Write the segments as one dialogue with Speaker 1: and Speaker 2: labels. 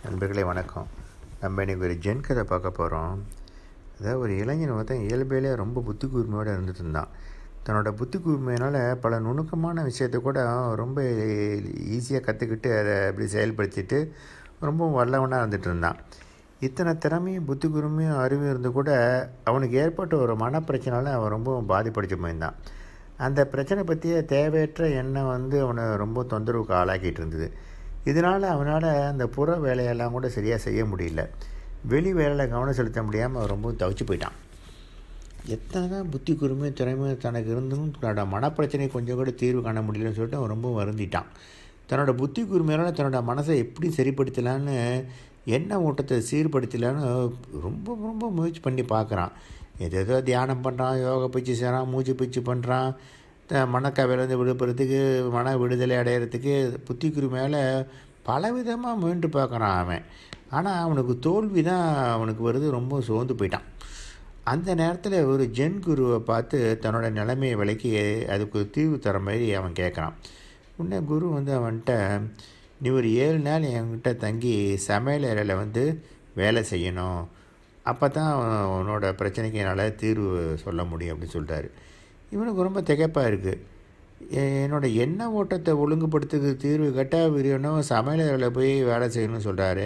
Speaker 1: நண்பர்களே வணக்கம். நம்ம இன்றைக்கி ஒரு ஜென் கதை பார்க்க போகிறோம். அதாவது ஒரு இளைஞன் ஒருத்தன் இயல்பையிலே ரொம்ப புத்தி கூர்மையோடு இருந்துட்டு இருந்தான். தன்னோட புத்தி கூர்மையினால் பல நுணுக்கமான விஷயத்தை கூட ரொம்ப ஈஸியாக கற்றுக்கிட்டு அதை அப்படி செயல்படுத்திட்டு ரொம்ப வல்லவனாக இருந்துகிட்டு இருந்தான். இத்தனை திறமையும் புத்தி கூர்மையும் அறிவும் இருந்து கூட அவனுக்கு ஏற்பட்ட ஒரு மனப்பிரச்சனையால் அவன் ரொம்ப பாதிப்படைச்சு போயிருந்தான். அந்த பிரச்சனை பற்றிய தேவையற்ற எண்ணம் அவனை ரொம்ப தொந்தரவுக்கு ஆளாக்கிட்டு இருந்தது. இதனால் அவனால் அந்த புற வேலையெல்லாம் கூட சரியாக செய்ய முடியல. வெளி வேலையில் கவனம் செலுத்த முடியாமல் அவன் ரொம்ப தவிச்சு போயிட்டான். எத்தனை தான் புத்தி கூர்மையும் திறமையும் தனக்கு இருந்தும் தன்னோட மனப்பிரச்சனை கொஞ்சம் கூட தீர்வு காண முடியலன்னு சொல்லிட்டு அவன் ரொம்ப வருந்திட்டான். தன்னோட புத்தி கூர்மையால் தன்னோட மனசை எப்படி சரிப்படுத்தலான்னு, எண்ண ஓட்டத்தை சீர்படுத்தலான்னு ரொம்ப ரொம்ப முயற்சி பண்ணி பார்க்குறான். ஏதேதோ தியானம் பண்ணுறான், யோகா பயிற்சி செய்கிறான், மூச்சு பயிற்சி பண்ணுறான். மனக்கவலையிலேருந்து விடுபடுறதுக்கு, மன விடுதலை அடையிறதுக்கு புத்தி கூர்மையால் பலவிதமாக முயன்று பார்க்குறான் அவன். ஆனால் அவனுக்கு தோல்வி தான் அவனுக்கு வருது. ரொம்ப சோர்ந்து போயிட்டான். அந்த நேரத்தில் ஒரு ஜென் குருவை பார்த்து தன்னோட நிலைமையை விலைக்கு அதுக்கு தீர்வு தர மாதிரி அவன் கேட்குறான். உடனே குரு அவன்கிட்ட, நீ ஒரு 7 நாள் என்கிட்ட தங்கி சமையல் அறையில் வேலை செய்யணும், அப்போ தான் உன்னோட பிரச்சனைக்கு என்னால் தீர்வு சொல்ல முடியும் அப்படின்னு சொல்லிட்டாரு. இவனுக்கு ரொம்ப திகைப்பாக இருக்குது. என்னோடய எண்ண ஓட்டத்தை ஒழுங்குபடுத்துறதுக்கு தீர்வு கேட்டால் விரியணும் சமையலறையில் போய் வேலை செய்யணும்னு சொல்கிறாரு.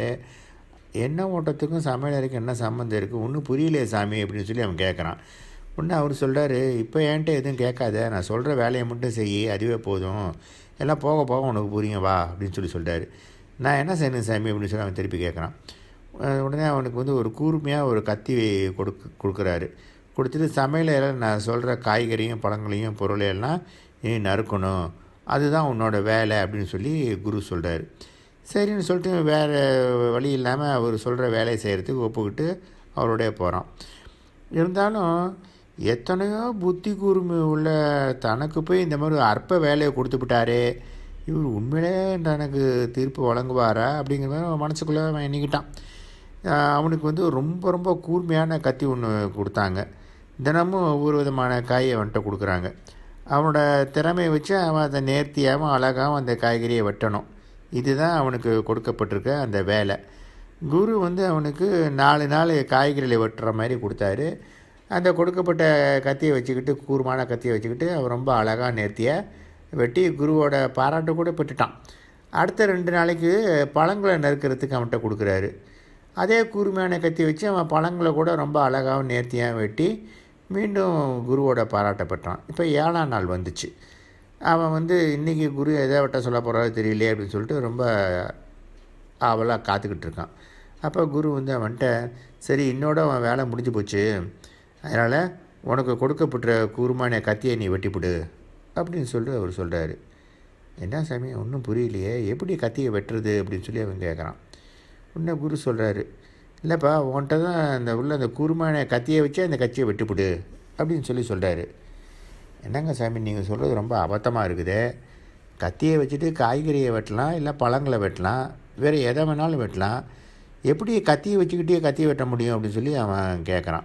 Speaker 1: எண்ண ஓட்டத்துக்கும் சமையலறைக்கும் என்ன சம்மந்தம் இருக்குது, ஒன்றும் புரியலையே சாமி அப்படின்னு சொல்லி அவன் கேட்குறான். உடனே அவர் சொல்கிறாரு, இப்போ என்கிட்ட எதுவும் கேட்காத, நான் சொல்கிற வேலையை மட்டும் செய், அதுவே போதும், எல்லாம் போக போக உனக்கு புரியும் வா அப்படின்னு சொல்லிட்டாரு. நான் என்ன செய்யணும் சாமி அப்படின்னு சொல்லி அவன் திருப்பி கேட்குறான். உடனே அவனுக்கு ஒரு கூர்மையாக ஒரு கத்தி கொடுக்குறாரு. கொடுத்துட்டு சமையலில் நான் சொல்கிற காய்கறியும் பழங்களையும் பொருளையெல்லாம் நீ நறுக்கணும், அதுதான் உன்னோட வேலை அப்படின்னு சொல்லி குரு சொல்கிறாரு. சரின்னு சொல்லிட்டு வேறு வழி இல்லாமல் அவர் சொல்கிற வேலையை செய்கிறதுக்கு ஒப்புக்கிட்டு அவருடைய போகிறான். இருந்தாலும் எத்தனையோ புத்தி கூர்மை உள்ள தனக்கு போய் இந்த மாதிரி அற்ப வேலையை கொடுத்துவிட்டாரே, இவர் உண்மையிலே தனக்கு தீர்ப்பு வழங்குவாரா அப்படிங்கிற மாதிரி மனசுக்குள்ளே அவன் எண்ணிக்கிட்டான். அவனுக்கு ரொம்ப ரொம்ப கூர்மையான கத்தி ஒன்று கொடுத்தாங்க. தினமும் ஒவ்வொரு விதமான காயை அவன்கிட்ட கொடுக்குறாங்க. அவனோட திறமையை வச்சு அவன் அதை நேர்த்தியாகவும் அழகாகவும் அந்த காய்கறியை வெட்டணும். இதுதான் அவனுக்கு கொடுக்கப்பட்டிருக்க அந்த வேலை. குரு அவனுக்கு 4 நாள் காய்கறிகளை வெட்டுற மாதிரி கொடுத்தாரு. அந்த கொடுக்கப்பட்ட கத்தியை வச்சுக்கிட்டு, கூர்மான கத்தியை வச்சுக்கிட்டு அவன் ரொம்ப அழகாக நேர்த்தியாக வெட்டி குருவோட பாராட்டு கூட பெற்றுட்டான். அடுத்த 2 நாளைக்கு பழங்களை நறுக்கிறதுக்கு அவன்கிட்ட கொடுக்குறாரு. அதே கூர்மையான கத்தி வச்சு அவன் பழங்களை கூட ரொம்ப அழகாகவும் நேர்த்தியாக வெட்டி மீண்டும் குருவோட பாராட்ட பெற்றான். இப்போ 7ஆம் நாள் வந்துச்சு. அவன் இன்றைக்கி குரு எதை வெட்ட சொல்ல போகிறாரு தெரியலையே அப்படின்னு சொல்லிட்டு ரொம்ப ஆவலாக காத்துக்கிட்டு இருக்கான். அப்போ குரு அவன்கிட்ட, சரி இன்னோட அவன் வேலை முடிஞ்சு போச்சு, அதனால் உனக்கு கொடுக்கப்பட்ட கூர்மான கத்தியை நீ வெட்டிவிடு அப்படின்னு சொல்லிட்டு அவர் சொல்கிறாரு. என்ன சாமி ஒன்றும் புரியலையே, எப்படி கத்தியை வெட்டுறது அப்படின்னு சொல்லி அவன் கேட்குறான். உடனே குரு சொல்கிறாரு, இல்லைப்பா உன்கிட்ட தான் அந்த கூர்மையான கத்தியை வச்சு அந்த கத்தியை வெட்டிவிடு அப்படின்னு சொல்லி சொல்கிறாரு. என்னங்க சாமி நீங்கள் சொல்கிறது ரொம்ப அபத்தமாக இருக்குது. கத்தியை வச்சுட்டு காய்கறியை வெட்டலாம், இல்லை பழங்களை வெட்டலாம், வேறு எதை வேணாலும் வெட்டலாம், எப்படி கத்தியை வச்சுக்கிட்டே கத்தியை வெட்ட முடியும் அப்படின்னு சொல்லி அவன் கேட்குறான்.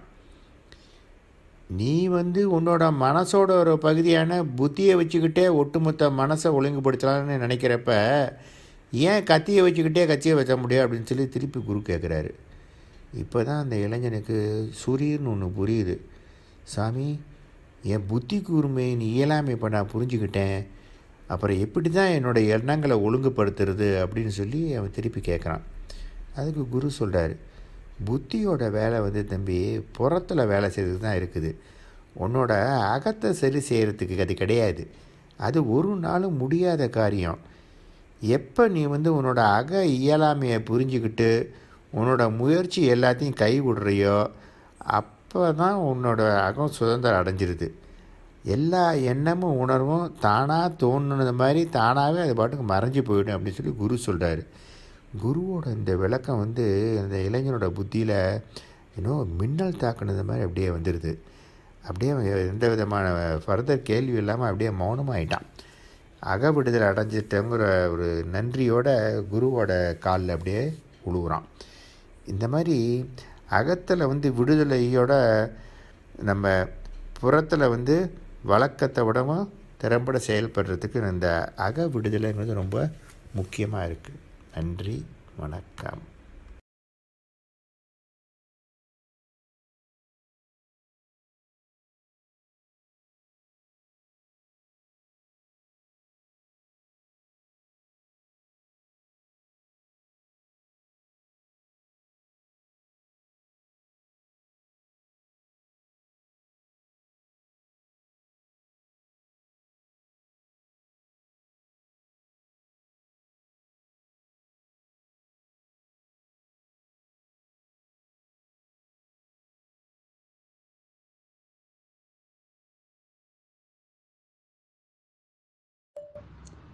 Speaker 1: நீ உன்னோட மனசோட ஒரு பகுதியான புத்தியை வச்சுக்கிட்டே ஒட்டுமொத்த மனசை ஒழுங்குபடுத்தலான்னு நினைக்கிறப்ப ஏன் கத்தியை வச்சுக்கிட்டே கத்தியை வைக்க முடியும் அப்படின்னு சொல்லி திருப்பி குரு கேட்குறாரு. இப்போ தான் அந்த இளைஞனுக்கு சூரியன்னு ஒன்று புரியுது. சாமி, என் புத்தி கூர்மையின் இயலாமை இப்போ நான் புரிஞ்சுக்கிட்டேன், அப்புறம் எப்படி தான் என்னோடய எண்ணங்களை ஒழுங்குபடுத்துறது அப்படின்னு சொல்லி அவன் திருப்பி கேட்குறான். அதுக்கு குரு சொல்கிறாரு, புத்தியோட வேலை தம்பி புறத்தில் வேலை செய்கிறது தான் இருக்குது, உன்னோட அகத்தை சரி செய்கிறதுக்கு அது கிடையாது. அது ஒரு நாளும் முடியாத காரியம். எப்போ நீ உன்னோட அக இயலாமையை புரிஞ்சுக்கிட்டு உன்னோட முயற்சி எல்லாத்தையும் கை விடுறியோ அப்போ தான் உன்னோட அகம் சுதந்திரம் அடைஞ்சிருது. எல்லா எண்ணமும் உணர்வும் தானாக தோணுனது மாதிரி தானாகவே அது பாட்டுக்கு மறைஞ்சி போயிடும் அப்படின்னு சொல்லி குரு சொல்கிறாரு. குருவோட இந்த விளக்கம் அந்த இளைஞனோட புத்தியில் மின்னல் தாக்குனது மாதிரி அப்படியே வந்துடுது. அப்படியே எந்த விதமான ஃபர்தர் கேள்வி இல்லாமல் அப்படியே மௌனமாகிட்டான். அக விடுதலை அடைஞ்சிட்டங்கிற ஒரு நன்றியோட குருவோட காலில் அப்படியே உழுவுறான். இந்த மாதிரி அகத்தில் விடுதலையோட நம்ம புறத்தில் வழக்கத்தை விடவும் திறம்பட செயல்படுறதுக்கு இந்த அக விடுதலைங்கிறது ரொம்ப முக்கியமாக இருக்குது. நன்றி, வணக்கம்.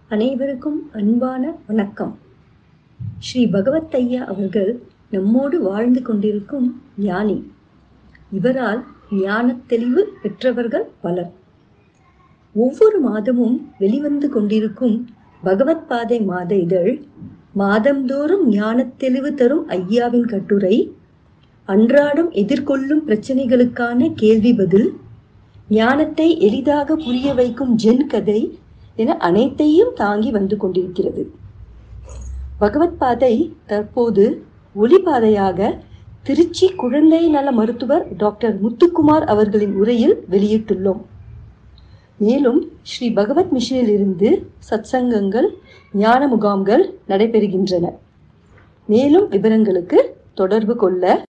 Speaker 2: அனைவருக்கும் அன்பான வணக்கம். ஸ்ரீ பகவத் ஐயா அவர்கள் நம்மோடு வாழ்ந்து கொண்டிருக்கும் ஞானி. இவரால் ஞானத் தெளிவு பெற்றவர்கள் பலர். ஒவ்வொரு மாதமும் வெளிவந்து கொண்டிருக்கும் பகவத் பாதை மாத இதழ், மாதந்தோறும் ஞானத் தெளிவு தரும் ஐயாவின் கட்டுரை, அன்றாடம் எதிர்கொள்ளும் பிரச்சனைகளுக்கான கேள்வி பதில், ஞானத்தை எளிதாக புரிய வைக்கும் ஜென் கதை என அனைத்தையும் தாங்கி வந்து கொண்டிருக்கிறது. பகவத் பாதை தற்போது ஒளிபாதையாக திருச்சி குழந்தை நல மருத்துவர் டாக்டர் முத்துக்குமார் அவர்களின் உரையில் வெளியிட்டுள்ளோம். மேலும் ஸ்ரீ பகவத் மிஷனில் இருந்து சத்சங்கங்கள், ஞான முகாம்கள் நடைபெறுகின்றன. மேலும் விவரங்களுக்கு தொடர்பு கொள்ள